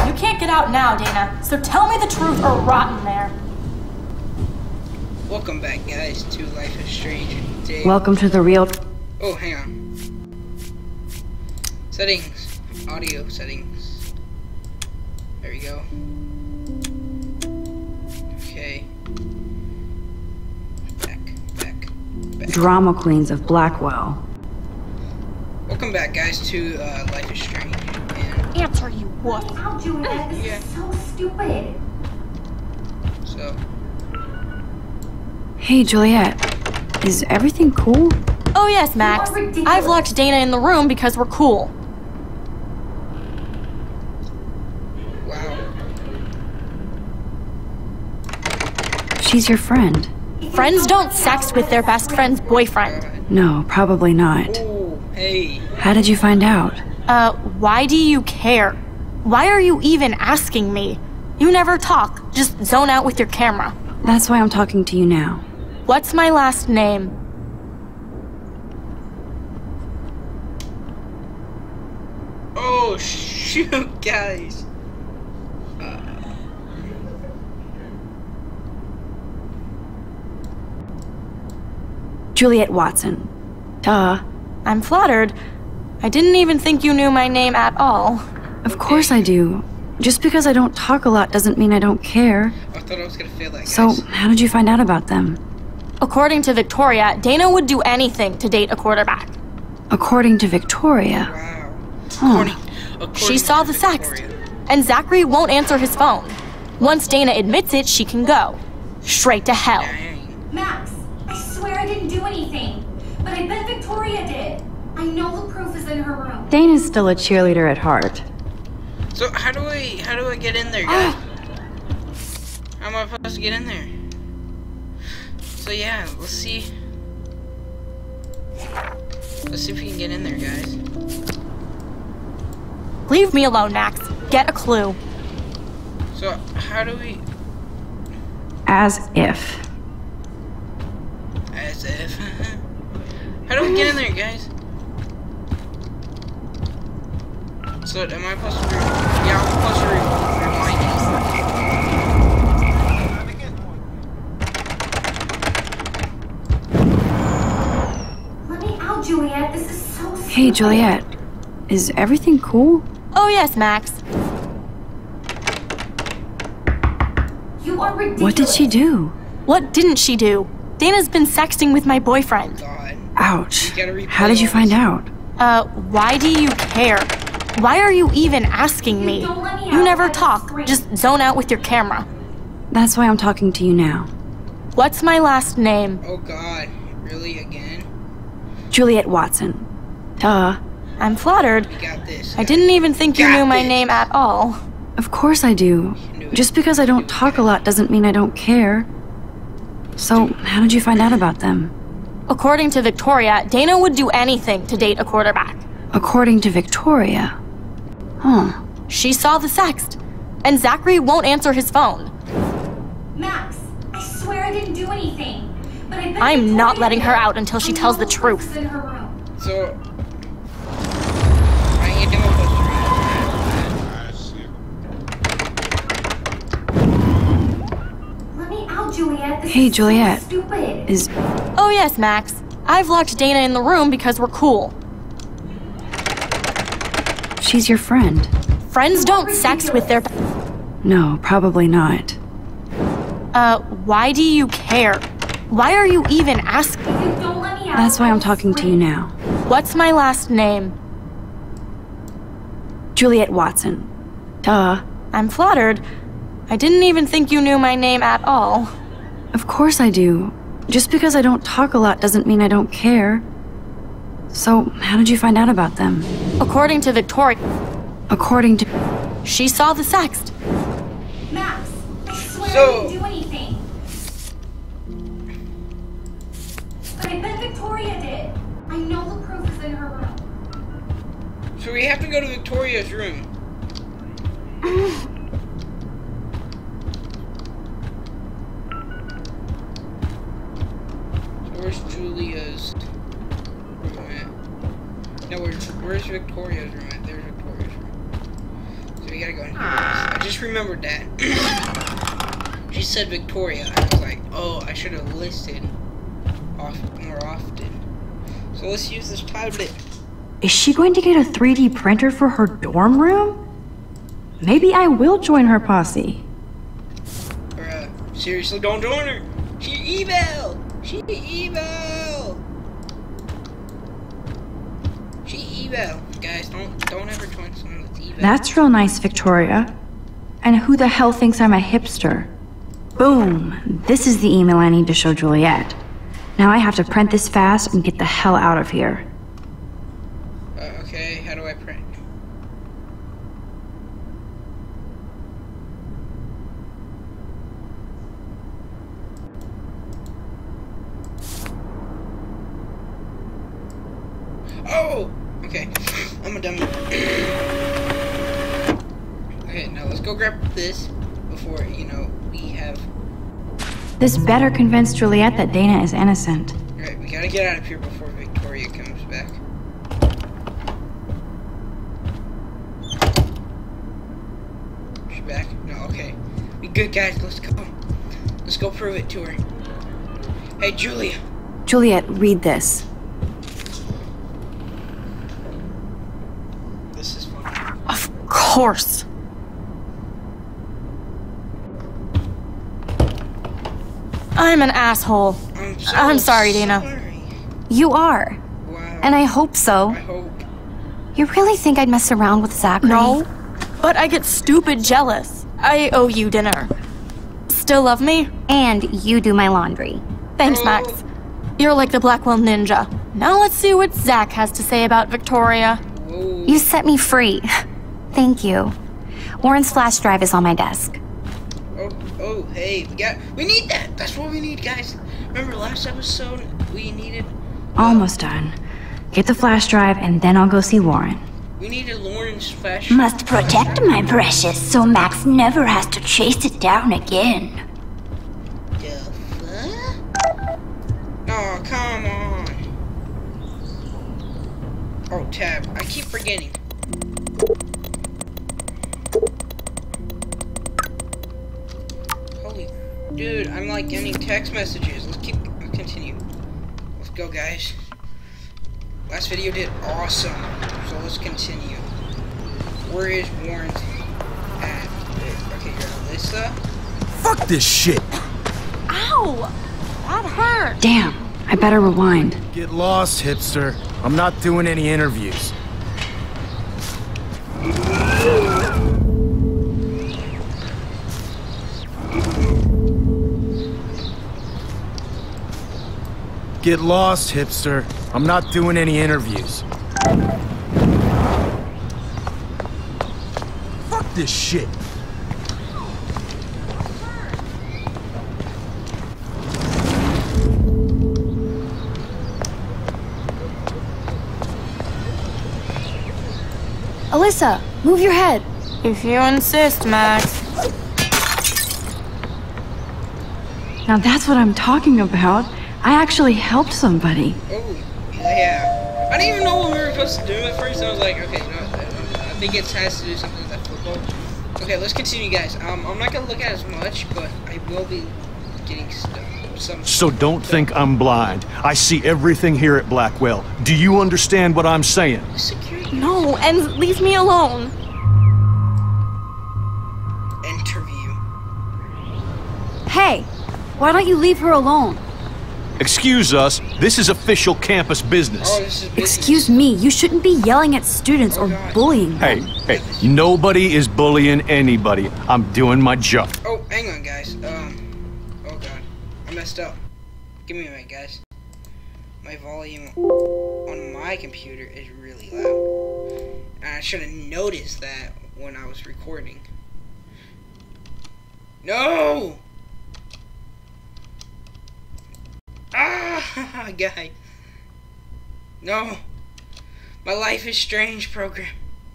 You can't get out now, Dana, so tell me the truth or rot in there. Welcome back, guys, to Life is Strange. Today... Welcome to the real... Oh, hang on. Settings. Audio settings. There we go. Okay. Back. Drama queens of Blackwell. Welcome back, guys, to Life is Strange. And Answer, you wolf. How, Juliet? This is so stupid. so, Hey, Juliet. Is everything cool? Oh yes, Max. You are ridiculous. I've locked Dana in the room because we're cool. wow. She's your friend. Friends don't sex with their best friend's boyfriend. God. No, probably not. Oh, hey. How did you find out? Why do you care? Why are you even asking me? You never talk, just zone out with your camera. That's why I'm talking to you now. What's my last name? Oh, shoot, guys. Juliet Watson. Duh. I'm flattered. I didn't even think you knew my name at all. Of course I do. Just because I don't talk a lot doesn't mean I don't care. I thought I was gonna fail that, guys. So, how did you find out about them? According to Victoria, Dana would do anything to date a quarterback. According to Victoria. Wow. Huh. According She saw to the sext, Victoria. and Zachary won't answer his phone. Once Dana admits it, she can go. Straight to hell. Dang. Max, I swear I didn't do anything. But I bet Victoria did. I know the proof is in her room. Dana's still a cheerleader at heart. So how do I get in there, guys? How am I supposed to get in there? So yeah, let's see. Let's see if we can get in there, guys. Leave me alone, Max. Get a clue. So how do we? As if. As if. How do we get in there, guys? So am I supposed to? Yeah, I'm supposed to rewind it. Let me out, Juliet. This is so stupid. Hey, Juliet. Is everything cool? Oh yes, Max. You are ridiculous. What did she do? What didn't she do? Dana's been sexting with my boyfriend. God. Ouch. You gotta replay How did you all find this. out? Why do you care? Why are you even asking me? Don't let me You out. never I will talk, scream. just zone out with your camera. That's why I'm talking to you now. What's my last name? Oh God, really again? Juliet Watson. Duh. I'm flattered. You got this. I didn't even think you Got knew my this. name at all. Of course I do. knew it. Just because I don't talk a lot doesn't mean I don't care. So, how did you find out about them? According to Victoria, Dana would do anything to date a quarterback. According to Victoria. Huh. She saw the sext, and Zachary won't answer his phone. Max, I swear I didn't do anything. But I bet I'm not Victoria letting her did. out until she I tells know the proof truth. is in her room. So I ain't doing supposed Let me out, Juliet. This Hey, is Juliet. So stupid. Is Oh yes, Max. I've locked Dana in the room because we're cool. she's your friend? Friends don't sex with their... No, probably not. Why do you care? Why are you even asking? If you don't let me out, That's why I I'm will talking to you scream. now. What's my last name? Juliet Watson. Duh. I'm flattered. I didn't even think you knew my name at all. Of course I do. Just because I don't talk a lot doesn't mean I don't care. So, how did you find out about them? According to Victoria, According to... she saw the sext. Max, I swear So- I didn't do anything. But I bet Victoria did. I know the proof is in her room. So we have to go to Victoria's room. So where's Julia's room at? No, where's Victoria's room at? There's Victoria's room. So we we gotta go in here. I just remembered that. She said Victoria. I was like, oh, I should have listed more often. So let's use this tablet. Is she going to get a 3D printer for her dorm room? Maybe I will join her posse. Bruh, seriously, don't join her. She evil. She evil. She evil. Guys, don't ever join someone that's evil. That's real nice, Victoria. And who the hell thinks I'm a hipster? Boom! This is the email I need to show Juliet. Now I have to print this fast and get the hell out of here. Okay, how do I print? Oh! Okay, I'm a dummy. Okay, now let's go grab this before, you know, we have... This better convince Juliet that Dana is innocent. Alright, we gotta get out of here before Victoria comes back. She's back? No, okay. We good, guys, let's go. Let's go prove it to her. Hey, Julia. Juliet, read this. This is fun. Of course. I'm an asshole. I'm sorry, Dana. Sorry. You are. Wow. And I hope so. I hope. You really think I'd mess around with Zachary? No, but I get stupid jealous. I owe you dinner. Still love me? And you do my laundry. Thanks, Max. You're like the Blackwell Ninja. Now let's see what Zach has to say about Victoria. Whoa. You set me free. Thank you. Warren's flash drive is on my desk. Oh, hey, we need that. That's what we need, guys. Remember last episode, we needed... Almost done. Get the flash drive and then I'll go see Warren. We needed Lauren's flash. Must protect my precious so Max never has to chase it down again. The fuck? Oh, come on. Oh, tab. I keep forgetting. Holy... Dude, I'm like getting text messages. Let's continue. Let's go, guys. Last video did awesome. So let's continue. Where is Warren's at? Okay, you're Alyssa. Fuck this shit! Ow! That hurt. Damn, I better rewind. Get lost, hipster. I'm not doing any interviews. Get lost, hipster. I'm not doing any interviews. Fuck this shit. Alyssa, move your head. If you insist, Max. Now that's what I'm talking about. I actually helped somebody. Oh, yeah. I didn't even know what we were supposed to do at first. I was like, okay, no, I think it has to do something with that football. Okay, let's continue, guys. I'm not gonna look at as much, but I will be getting some. So don't think I'm blind. I see everything here at Blackwell. Do you understand what I'm saying? Security No, and leave me alone. interview. Hey, why don't you leave her alone? Excuse us, this is official campus business. Oh, this is business. Excuse me, you shouldn't be yelling at students or God. bullying them. Hey, nobody is bullying anybody. I'm doing my job. Oh, hang on, guys. Oh god, I messed up. Give me a minute, guys. My volume on my computer is really loud, and I should have noticed that when I was recording. No! Ah, guy. No. My Life is Strange program.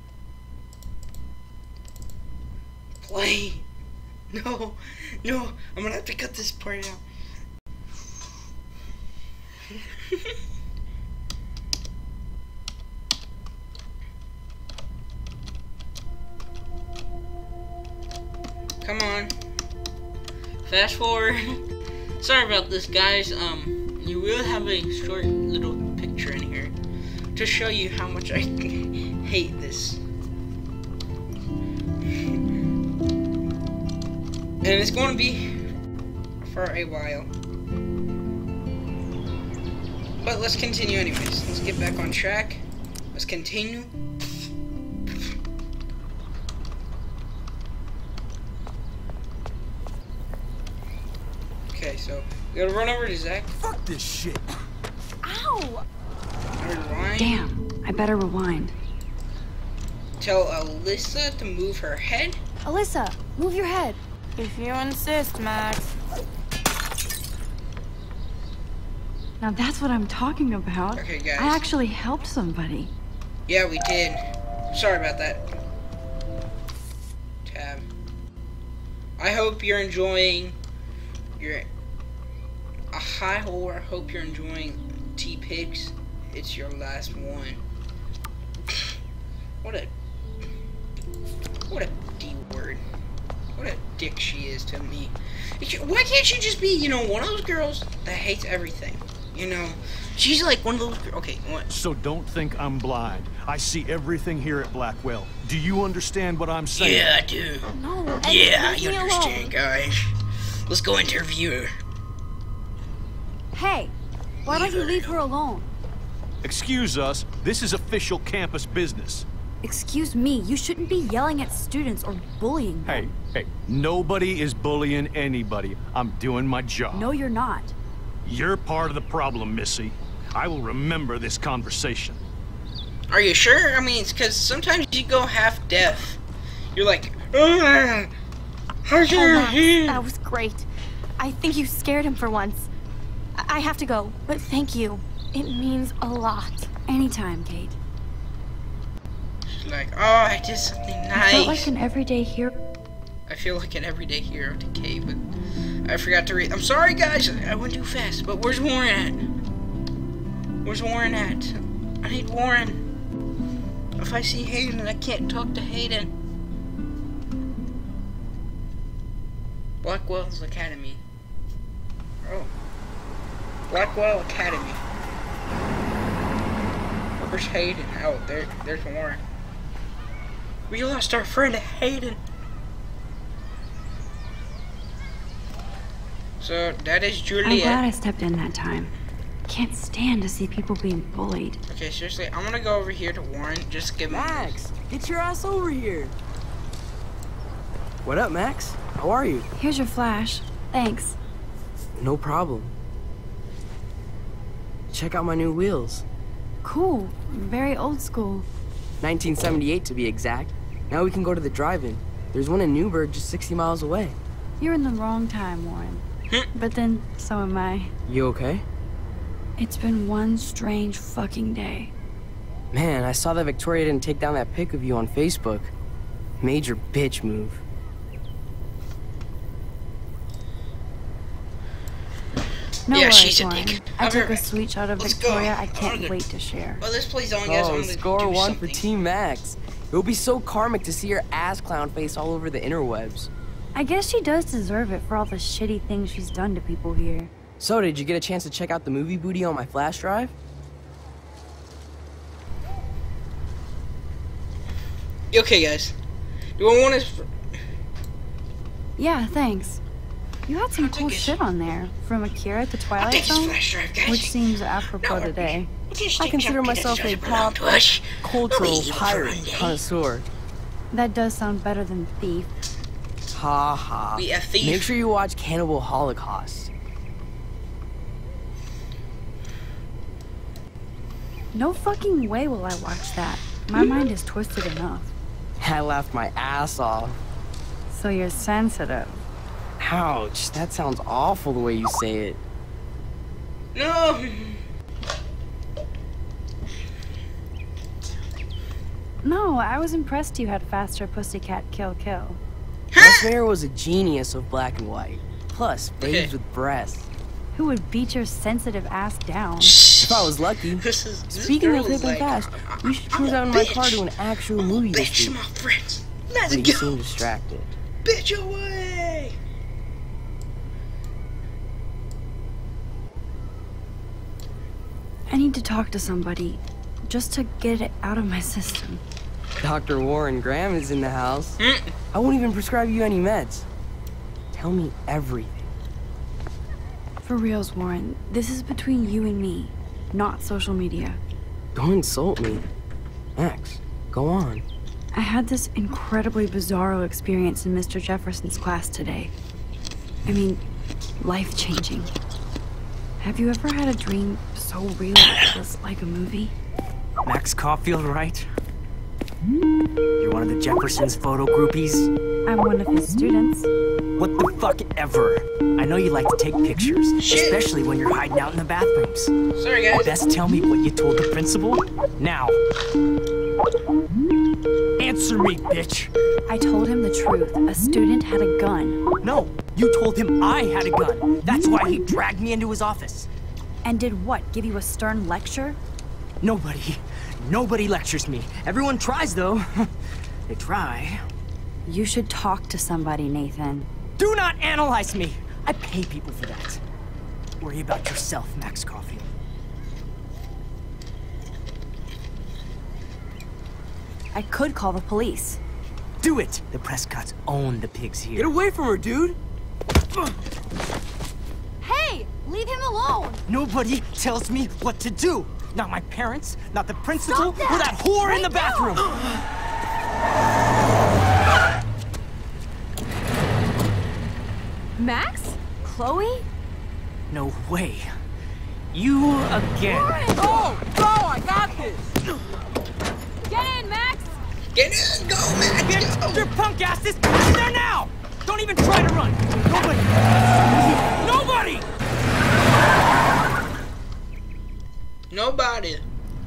Play. No. No. I'm gonna have to cut this part out. Come on. Fast forward. Sorry about this, guys. You will have a short little picture in here to show you how much I hate this. And it's going to be for a while. But let's continue anyways. Let's get back on track. Let's continue. Okay, so we gotta run over to Zach. Fuck this shit. Ow! Rewind. Damn, I better rewind. Tell Alyssa to move her head. Alyssa, move your head. If you insist, Max. Now that's what I'm talking about. Okay, guys. I actually helped somebody. Yeah, we did. Sorry about that. Tab. I hope you're enjoying your I hope you're enjoying T-Pigs. It's your last one. What a D word. What a dick she is to me. Why can't she just be, you know, one of those girls that hates everything? You know, she's like one of those. Okay, what? So don't think I'm blind. I see everything here at Blackwell. Do you understand what I'm saying? Yeah, I do. No, Yeah, leave you me understand, alone. guys. Let's go interview her. Hey, why don't you leave her alone? Excuse us, this is official campus business. Excuse me, you shouldn't be yelling at students or bullying them. Hey, nobody is bullying anybody. I'm doing my job. No, you're not. You're part of the problem, Missy. I will remember this conversation. Are you sure? I mean, it's because sometimes you go half deaf. You're like, how's Oh, your Max, hand? that was great. I think you scared him for once. I have to go, but thank you. It means a lot. Anytime, Kate. She's like, oh, I did something I felt like nice. an everyday hero. I feel like an everyday hero to Kate, but I forgot to read. I'm sorry, guys. I went too fast. But where's Warren at? Where's Warren at? I need Warren. If I see Hayden, I can't talk to Hayden. Blackwell's Academy. Oh. Blackwell Academy. Where's Hayden? Oh, there's Warren. We lost our friend Hayden. So that is I'm Juliet. glad I stepped in that time. Can't stand to see people being bullied. Okay, seriously, I'm gonna go over here to Warren. Just give him. Max, get your ass over here. What up, Max? How are you? Here's your flash. Thanks. No problem. Check out my new wheels. Cool. Very old school. 1978 to be exact. Now we can go to the drive-in. There's one in Newburgh just 60 miles away. You're in the wrong time, Warren. But then, so am I. You okay? It's been one strange fucking day. Man, I saw that Victoria didn't take down that pic of you on Facebook. Major bitch move. No Yeah, worries, she's a Warren. dick. I I'll be took a right- sweet shot of Let's go. Victoria I I'm can't gonna- wait to share. Well, this plays on, guys. I'm Oh, gonna score do one something. for Team Max. It would be so karmic to see your ass clown face all over the interwebs. I guess she does deserve it for all the shitty things she's done to people here. So, did you get a chance to check out the movie booty on my flash drive? Okay, guys. Do I want to? Yeah, thanks. You had some I'll cool take it. shit on there, from Akira to I'll Twilight take this Zone, flash drive, guys. which seems apropos No, today. I consider myself a pop cultural pirate connoisseur. That does sound better than thief. Ha ha. We a thief. Make sure you watch Cannibal Holocaust. No fucking way will I watch that. My mind is twisted enough. I laughed my ass off. So you're sensitive. Ouch, that sounds awful the way you say it. No. No, I was impressed you had faster Pussycat Kill Kill. Les Mayer was a genius of black and white. Plus, babes Okay. with breasts. Who would beat your sensitive ass down? If I was lucky. This Speaking girl of hip is and like, fast, we should I'm cruise a out in my bitch. car to an actual movie this Bitch, week. my friends. Let's But you go. seem distracted. bitch away! I need to talk to somebody, just to get it out of my system. Dr. Warren Graham is in the house. I won't even prescribe you any meds. Tell me everything. For reals, Warren, this is between you and me, not social media. Don't insult me. Max, go on. I had this incredibly bizarro experience in Mr. Jefferson's class today. I mean, life-changing. Have you ever had a dream so real it was like a movie? Max Caulfield, right? You're one of the Jefferson's photo groupies? I'm one of his students. What the fuck ever? I know you like to take pictures, especially when you're hiding out in the bathrooms. Sorry, guys. Best tell me what you told the principal? Now. Answer me, bitch. I told him the truth. A student had a gun. No, you told him I had a gun. That's why he dragged me into his office. And did what, give you a stern lecture? Nobody lectures me. Everyone tries, though. They try. You should talk to somebody, Nathan. Do not analyze me! I pay people for that. Worry about yourself, Max Caulfield. I could call the police. Do it! The Prescotts own the pigs here. Get away from her, dude! Hey! Leave him alone! Nobody tells me what to do! Not my parents, not the principal, Stop that! or that whore in the bathroom! Max? Chloe? No way. You again. Go! Go! I got this! Get in, Max! Get in! Go, man! Get Go! your punk asses in there now! Don't even try to run! Nobody! Nobody!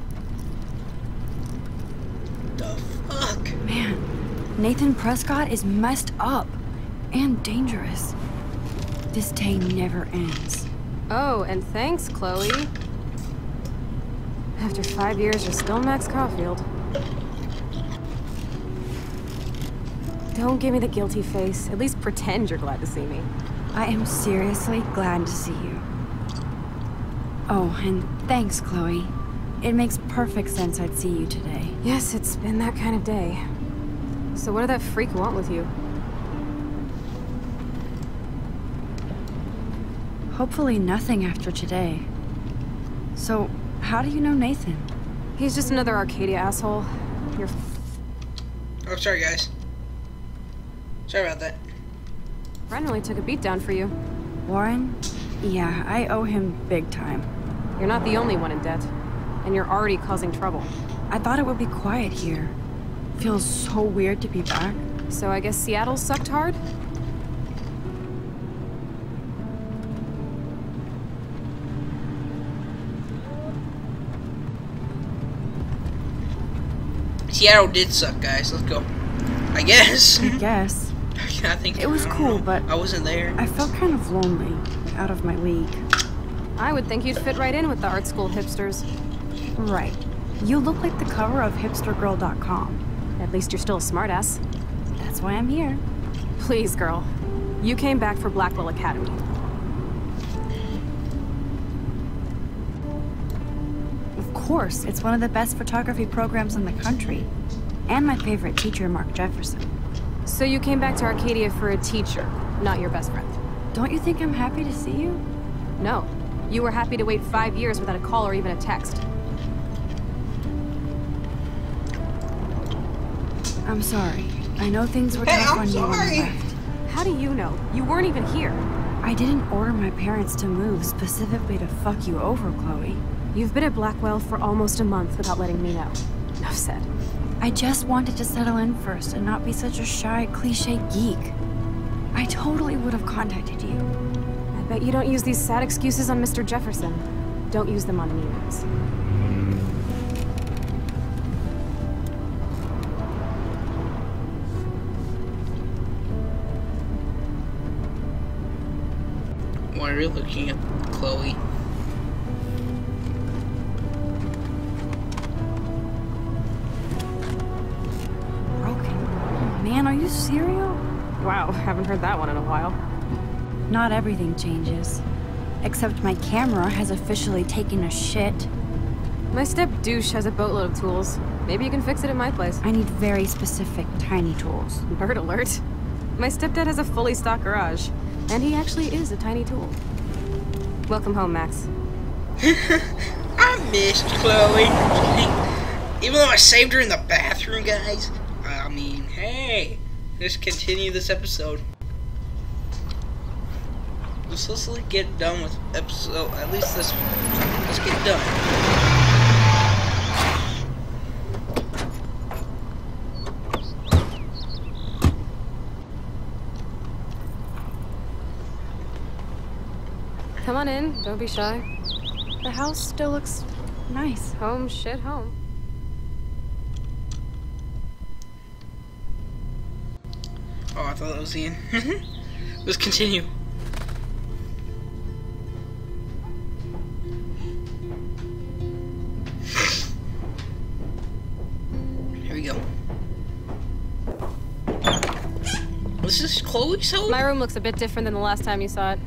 The fuck? Man, Nathan Prescott is messed up. And dangerous. This day never ends. Oh, and thanks, Chloe. After 5 years, you're still Max Caulfield. Don't give me the guilty face. At least pretend you're glad to see me. I am seriously glad to see you. Oh, and thanks, Chloe. It makes perfect sense I'd see you today. Yes, it's been that kind of day. So what did that freak want with you? Hopefully nothing after today. So, how do you know Nathan? He's just another Arcadia asshole. You're... Oh, sorry, guys. Sorry about that. Ren really took a beat down for you. Warren? Yeah, I owe him big time. You're not the only one in debt. And you're already causing trouble. I thought it would be quiet here. Feels so weird to be back. So I guess Seattle sucked hard? Seattle did suck, guys. Let's go. I guess. I guess. I think It was I don't cool, know. but I wasn't there. I felt kind of lonely, out of my league. I would think you'd fit right in with the art school hipsters. Right. You look like the cover of hipstergirl.com. At least you're still a smartass. That's why I'm here. Please, girl. You came back for Blackwell Academy. Of course, it's one of the best photography programs in the country. And my favorite teacher, Mark Jefferson. So you came back to Arcadia for a teacher, not your best friend. Don't you think I'm happy to see you? No. You were happy to wait 5 years without a call or even a text. I'm sorry. I know things were Hey, tough I'm on you when sorry. you left. How do you know? You weren't even here. I didn't order my parents to move specifically to fuck you over, Chloe. You've been at Blackwell for almost a month without letting me know. Enough said. I just wanted to settle in first and not be such a shy, cliche geek. I totally would have contacted you. I bet you don't use these sad excuses on Mr. Jefferson. Don't use them on me, Max. Why are you looking at Chloe? Broken. Man, are you serial? Wow, haven't heard that one in a while. Not everything changes. Except my camera has officially taken a shit. My step douche has a boatload of tools. Maybe you can fix it at my place. I need very specific, tiny tools. Nerd alert. My stepdad has a fully stocked garage, and he actually is a tiny tool. Welcome home, Max. I missed Chloe. Even though I saved her in the bathroom, guys. I mean, hey, let's continue this episode. Let's get done with episode. At least this. Let's get done. Come on in, don't be shy. The house still looks nice. Home, shit, home. Oh, I thought that was the end. Let's continue. Here we go. This is Chloe's home? My room looks a bit different than the last time you saw it.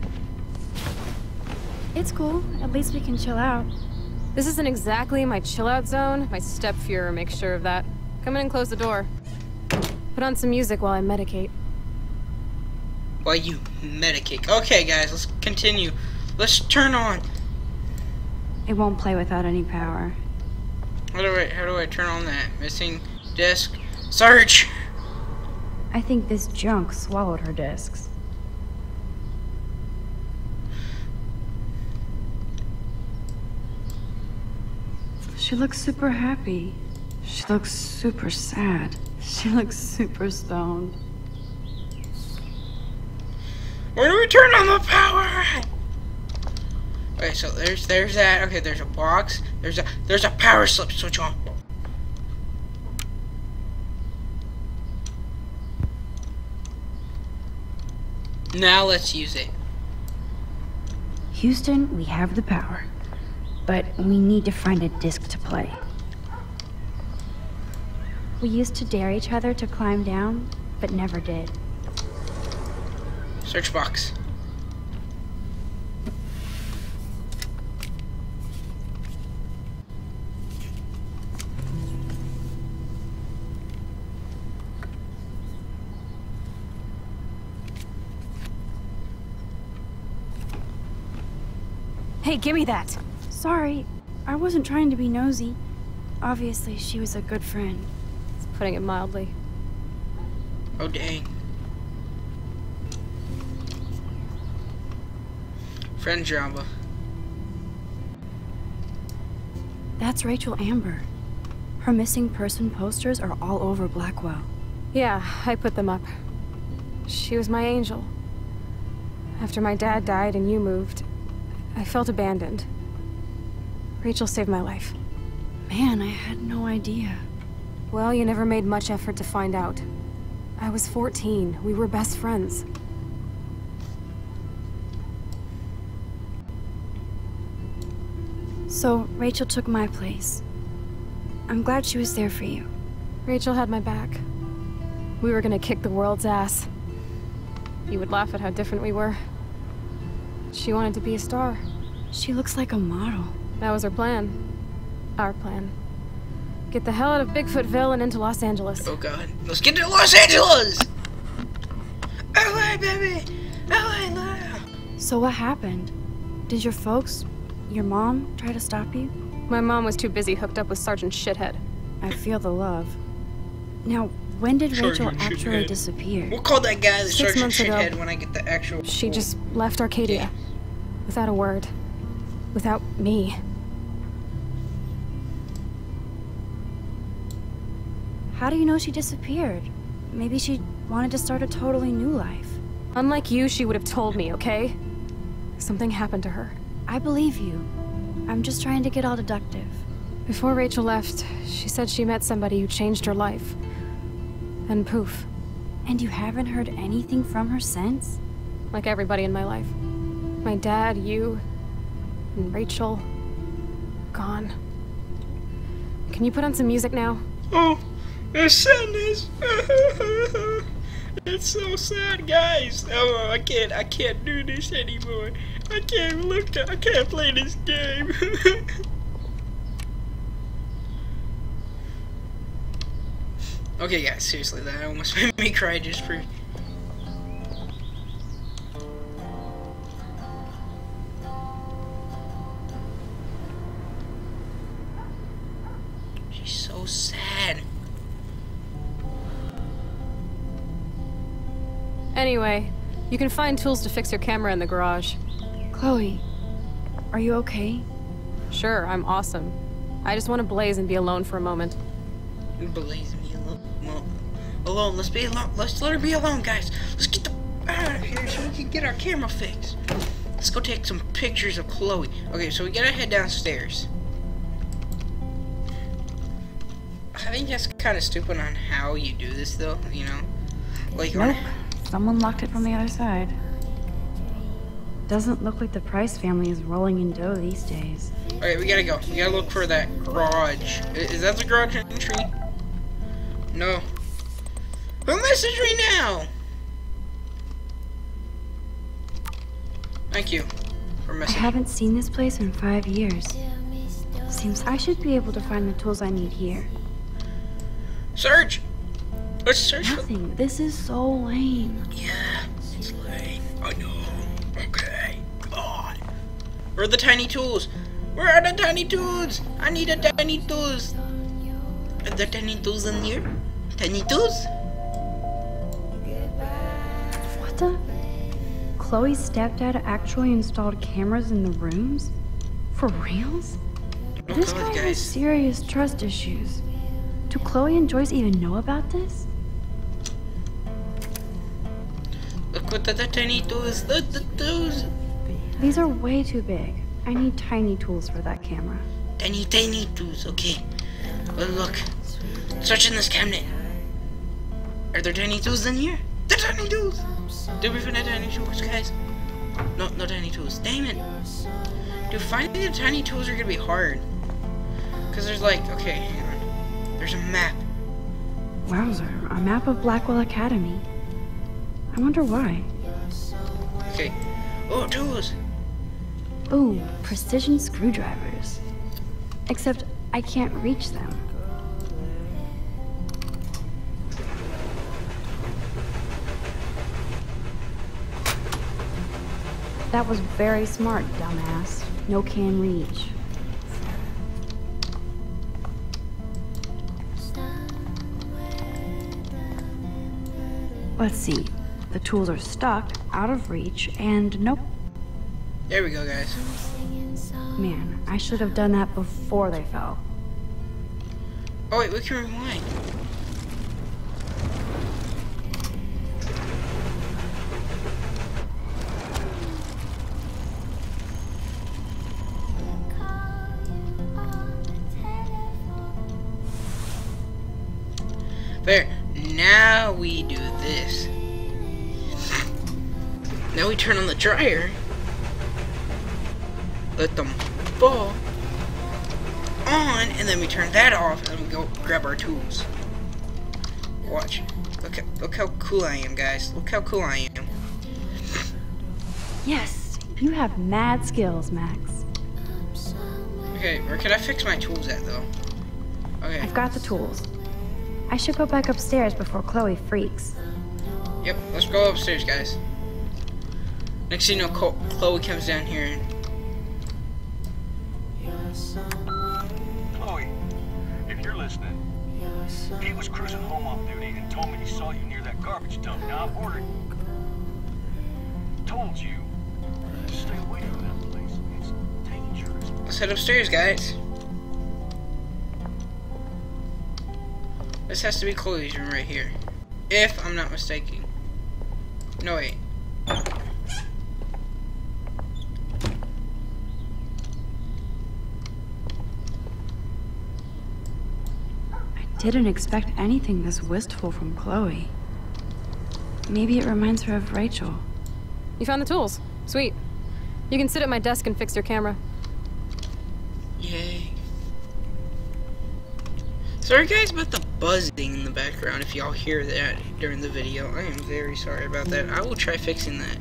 It's cool. At least we can chill out. This isn't exactly my chill-out zone. My step-Fuhrer makes sure of that. Come in and close the door. Put on some music while I medicate. While you medicate. Okay, guys, let's continue. Let's turn on. It won't play without any power. How do I turn on that? Missing disk. Search. I think this junk swallowed her discs. She looks super happy. She looks super sad. She looks super stoned. Where do we turn on the power? Okay, so there's that. Okay, there's a box. There's a power slip switch on. Now let's use it. Houston, we have the power. But we need to find a disc to play. We used to dare each other to climb down, but never did. Search box. Hey, give me that! Sorry, I wasn't trying to be nosy. Obviously, she was a good friend. It's putting it mildly. Oh, dang. Friend drama. That's Rachel Amber. Her missing person posters are all over Blackwell. Yeah, I put them up. She was my angel. After my dad died and you moved, I felt abandoned. Rachel saved my life. Man, I had no idea. Well, you never made much effort to find out. I was 14. We were best friends. So, Rachel took my place. I'm glad she was there for you. Rachel had my back. We were gonna kick the world's ass. You would laugh at how different we were. She wanted to be a star. She looks like a model. That was her plan. Our plan. Get the hell out of Bigfootville and into Los Angeles. Oh god. Let's get to Los Angeles! LA, baby! LA, LA! So what happened? Did your folks, your mom, try to stop you? My mom was too busy hooked up with Sergeant Shithead. I feel the love. Now, when did Rachel Sergeant actually Shithead. disappear? We'll call that guy the 6 Sergeant months ago. Shithead when I get the actual... She just left Arcadia. Without a word. Without me. How do you know she disappeared? Maybe she wanted to start a totally new life. Unlike you, she would have told me, okay? Something happened to her. I believe you. I'm just trying to get all deductive. Before Rachel left, she said she met somebody who changed her life. And poof. And you haven't heard anything from her since? Like everybody in my life. My dad, you, and Rachel. Gone. Can you put on some music now? Oh, there's sadness. That's so sad, guys. Oh, I can't do this anymore. I can't play this game. Okay, guys, seriously, that almost made me cry just for... She's so sad. Anyway, you can find tools to fix your camera in the garage. Chloe, are you okay? Sure, I'm awesome. I just want to blaze and be alone for a moment. Blaze me alone. Let's be alone. Let's let her be alone, guys. Let's get the out of here so we can get our camera fixed. Let's go take some pictures of Chloe. Okay, so we gotta head downstairs. I think that's kind of stupid on how you do this, though. You know, like nope. Someone locked it from the other side. Doesn't look like the Price family is rolling in dough these days. Alright, we gotta go. We gotta look for that garage. Is that the garage entry? No. Who messaged me now? Thank you for messaging. I haven't seen this place in 5 years. Seems I should be able to find the tools I need here. Search! Let's search. Nothing. This is so lame. Yeah, it's lame. I know. Okay. God. Where are the tiny tools? Where are the tiny tools? I need a tiny tools. Are there tiny tools in here? Tiny tools? What the? Chloe's stepdad actually installed cameras in the rooms? For reals? Oh, This God, guy has serious trust issues. Do Chloe and Joyce even know about this? Look what the tiny tools. Look the tools. These are way too big. I need tiny tools for that camera. Tiny tools. Okay. Well, look. Search in this cabinet. Are there tiny tools in here? The tiny tools. Did we find the tiny tools, guys? No tiny tools. Damn it. Dude, finding the tiny tools are gonna be hard. Cause there's like, okay, hang on. There's a map. Wowzer, a map of Blackwell Academy. I wonder why. Okay. Oh, tools. Ooh, precision screwdrivers. Except I can't reach them. That was very smart, dumbass. No can reach. Let's see. The tools are stuck, out of reach, and nope. There we go, guys. Man, I should have done that before they fell. Oh wait, we can rewind. There. Now we do this. Now we turn on the dryer. Let them fall on, and then we turn that off, and we go grab our tools. Watch. Look how cool I am, guys. Look how cool I am. Yes, you have mad skills, Max. Okay, where can I fix my tools at, though? Okay. I've got the tools. I should go back upstairs before Chloe freaks. Yep, let's go upstairs, guys. Next thing you know, Chloe comes down here and... Chloe, if you're listening, Pete was cruising home off duty and told me he saw you near that garbage dump. Now I've ordered... Told you to stay away from that place. It's dangerous. Let's head upstairs, guys. This has to be Chloe's room right here. If I'm not mistaken. No, wait. I didn't expect anything this wistful from Chloe. Maybe it reminds her of Rachel. You found the tools. Sweet. You can sit at my desk and fix your camera. Yay. Sorry guys about the buzzing in the background. If y'all hear that during the video, I am very sorry about that. I will try fixing that.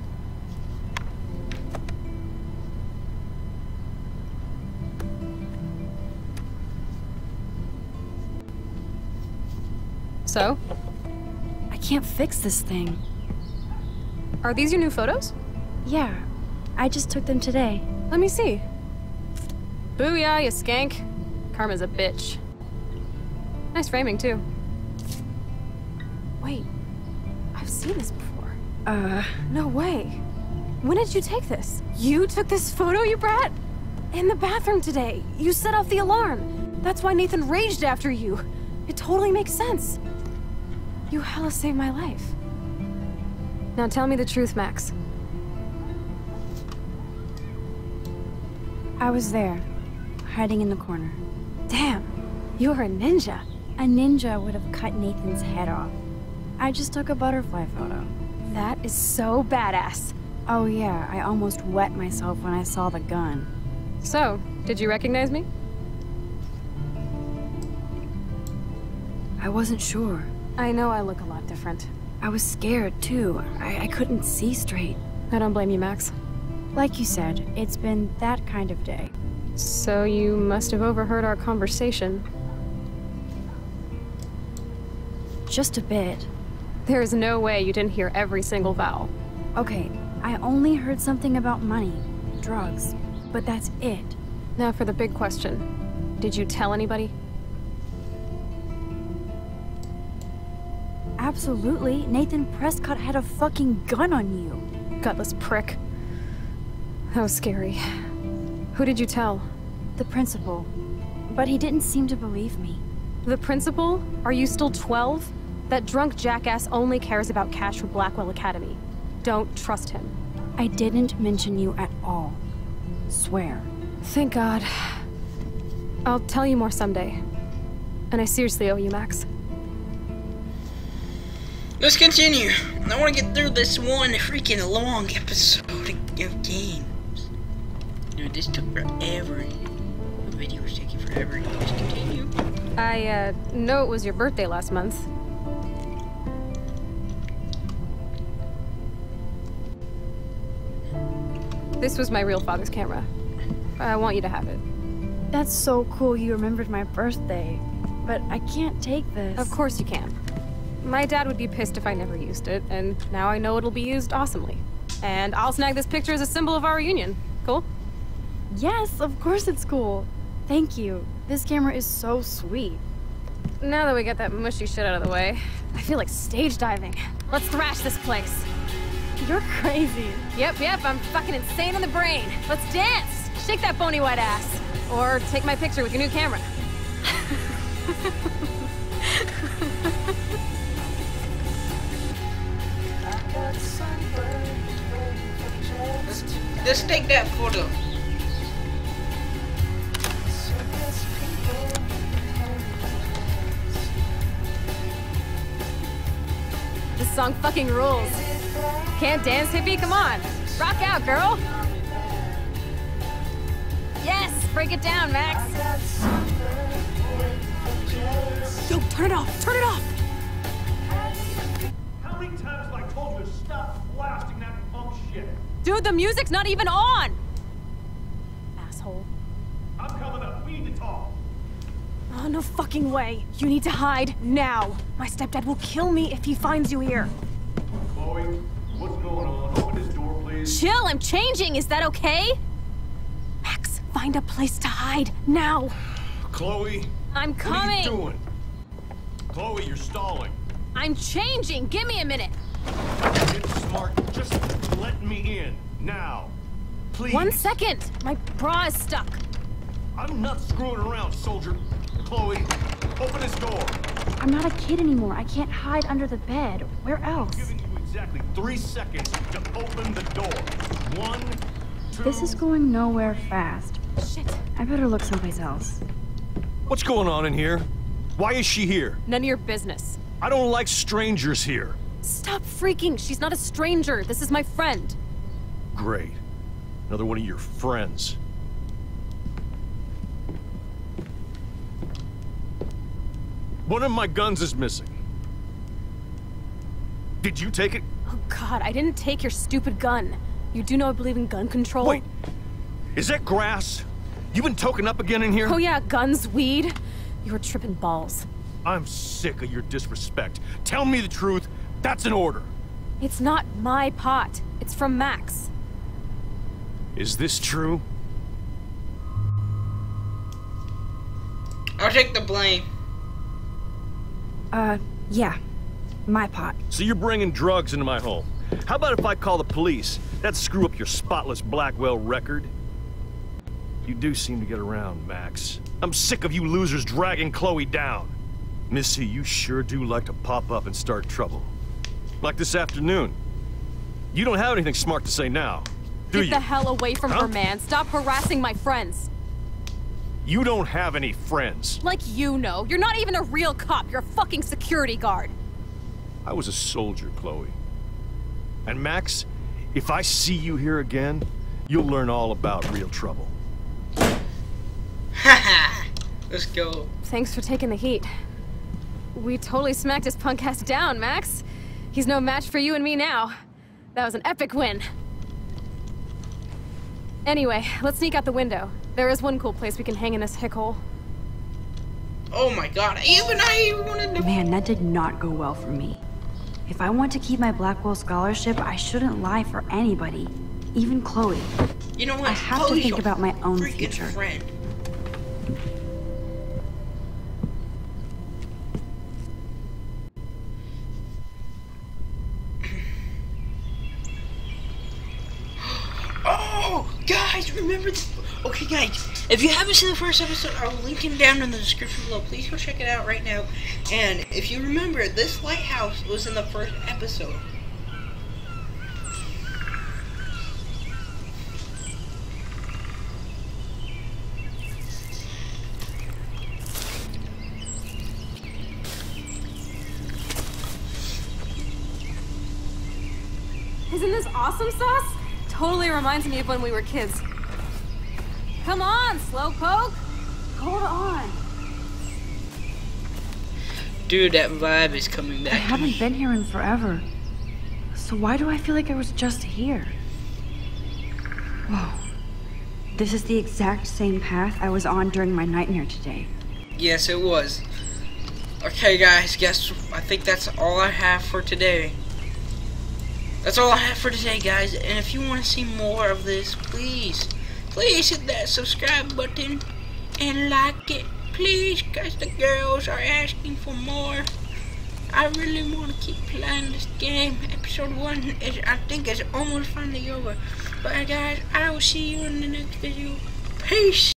So? I can't fix this thing. Are these your new photos? Yeah, I just took them today. Let me see. Booyah, you skank. Karma's a bitch. Nice framing, too. Wait, I've seen this before. No way. When did you take this? You took this photo, you brat? In the bathroom today. You set off the alarm. That's why Nathan raged after you. It totally makes sense. You hella saved my life. Now tell me the truth, Max. I was there, hiding in the corner. Damn, you were a ninja. A ninja would have cut Nathan's head off. I just took a butterfly photo. That is so badass. Oh yeah, I almost wet myself when I saw the gun. So, did you recognize me? I wasn't sure. I know I look a lot different. I was scared too. I couldn't see straight. I don't blame you, Max. Like you said, it's been that kind of day. So you must have overheard our conversation. Just a bit. There is no way you didn't hear every single vowel. Okay, I only heard something about money, drugs, but that's it. Now for the big question. Did you tell anybody? Absolutely. Nathan Prescott had a fucking gun on you. Gutless prick. That was scary. Who did you tell? The principal. But he didn't seem to believe me. The principal? Are you still 12? That drunk jackass only cares about cash for Blackwell Academy. Don't trust him. I didn't mention you at all. Swear. Thank God. I'll tell you more someday. And I seriously owe you, Max. Let's continue. I want to get through this one freaking long episode of games. Dude, this took forever. The video was taking forever. Let's continue. I, know it was your birthday last month. This was my real father's camera. I want you to have it. That's so cool you remembered my birthday. But I can't take this. Of course you can. My dad would be pissed if I never used it, and now I know it'll be used awesomely. And I'll snag this picture as a symbol of our reunion. Cool? Yes, of course it's cool. Thank you. This camera is so sweet. Now that we got that mushy shit out of the way, I feel like stage diving. Let's thrash this place. You're crazy. Yep, I'm fucking insane in the brain. Let's dance! Shake that bony white ass. Or take my picture with your new camera. Let's take that photo. This song fucking rules. Can't dance, hippie? Come on. Rock out, girl. Yes, break it down, Max. Yo, turn it off. Turn it off. How many times have I told you to stop blasting that punk shit? Dude, the music's not even on. Asshole. I'm coming up. We need to talk. Oh, no fucking way. You need to hide now. My stepdad will kill me if he finds you here. Chloe, what's going on? Open this door, please. Chill, I'm changing. Is that okay? Max, find a place to hide now. Chloe, I'm coming. what are you doing? Chloe, you're stalling. I'm changing. Give me a minute. Get smart. Just let me in. Now. Please. 1 second. My bra is stuck. I'm not screwing around, soldier. Chloe, open this door. I'm not a kid anymore. I can't hide under the bed. Where else? I'm giving you exactly 3 seconds to open the door. 1, 2... This is going nowhere fast. Shit. I better look someplace else. What's going on in here? Why is she here? None of your business. I don't like strangers here. Stop freaking. She's not a stranger. This is my friend. Great. Another one of your friends. One of my guns is missing. Did you take it? Oh God, I didn't take your stupid gun. You do know I believe in gun control? Wait, is that grass? You been token up again in here? Oh yeah, guns, weed. You were tripping balls. I'm sick of your disrespect. Tell me the truth. That's an order. It's not my pot. It's from Max. Is this true? I'll take the blame. Yeah. My pot. So you're bringing drugs into my home. How about if I call the police? That'd screw up your spotless Blackwell record. You do seem to get around, Max. I'm sick of you losers dragging Chloe down. Missy, you sure do like to pop up and start trouble. Like this afternoon. You don't have anything smart to say now, do you? Get the hell away from her, man. Stop harassing my friends. You don't have any friends. Like you know. You're not even a real cop. You're a fucking security guard. I was a soldier, Chloe. And Max, if I see you here again, you'll learn all about real trouble. Haha! Let's go. Thanks for taking the heat. We totally smacked his punk ass down, Max. He's no match for you and me now. That was an epic win. Anyway, let's sneak out the window. There is one cool place we can hang in this hick hole. Oh my God, I wanted to... Man, that did not go well for me. If I want to keep my Blackwell scholarship, I shouldn't lie for anybody. Even Chloe. You know what? I have to think about my own future. Friend. Oh, guys, remember this? Okay, guys, if you haven't seen the first episode, I will link it down in the description below. Please go check it out right now. And if you remember, this lighthouse was in the first episode. Isn't this awesome sauce? Totally reminds me of when we were kids. Come on, Slowpoke! Hold on. Dude, that vibe is coming back. I haven't been here in forever. So why do I feel like I was just here? Whoa. This is the exact same path I was on during my nightmare today. Yes, it was. Okay, guys, I think that's all I have for today. That's all I have for today, guys. And if you want to see more of this, please hit that subscribe button and like it. Please, guys, the girls are asking for more. I really want to keep playing this game. Episode 1 is, I think, is almost finally over. But guys, I will see you in the next video. Peace.